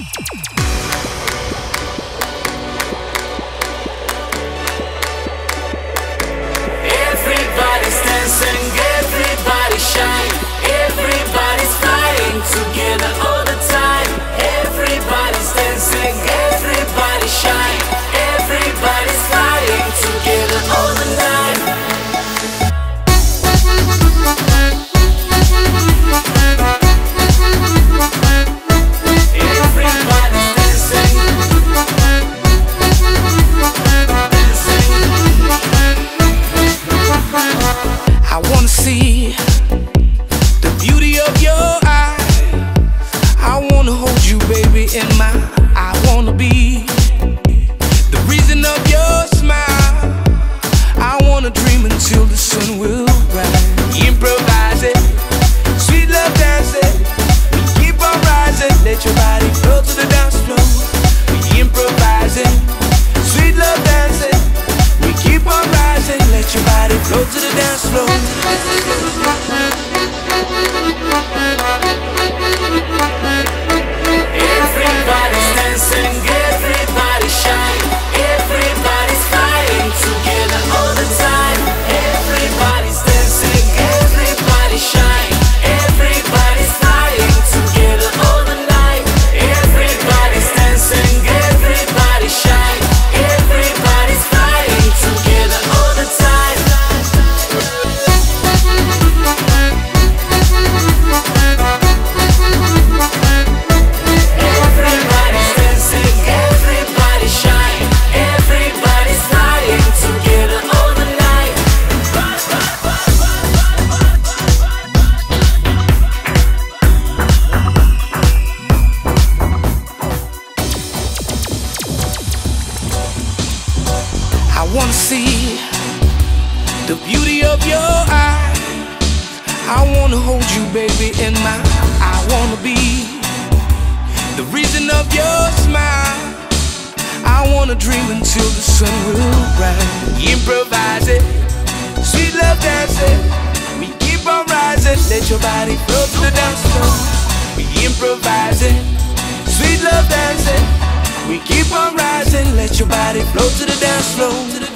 Everybody's dancing, everybody shine. Everybody's flying together all the time. Everybody's dancing, everybody shine. Everybody's flying together all the night. I wanna see the beauty of your eyes. I wanna hold you, baby, in my. I wanna be the reason of your smile. I wanna dream until the sun will rise. Improvise it, sweet love dancing. We keep on rising, let your body flow to the dance floor. We improvise it, sweet love dancing. We keep on rising, let your body flow to the dance floor. Everybody's dancing, everybody shine. Everybody's flying together all the time. Everybody's dancing, everybody shine. Everybody's flying together all the night. Everybody's dancing, everybody shine. Everybody's flying together all the time. Everybody's dancing, everybody shine. Everybody's flying together all the night. I wanna see the beauty of your eyes. I wanna hold you, baby, in my. I wanna be the reason of your smile. I wanna dream until the sun will rise. Improvise it, sweet love dancing. We keep on rising, let your body flow to the dance floor. We improvise it, sweet love dancing. We keep on rising, let your body flow to the dance floor.